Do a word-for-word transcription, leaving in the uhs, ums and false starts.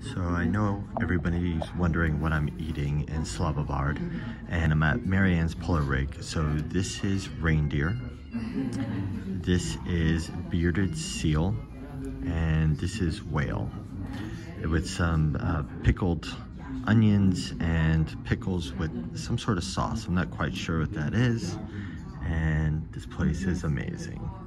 So I know everybody's wondering what I'm eating in Svalbard, and I'm at Marianne's Polarrigg. So this is reindeer, this is bearded seal, and this is whale. With some uh, pickled onions and pickles with some sort of sauce. I'm not quite sure what that is, and this place is amazing.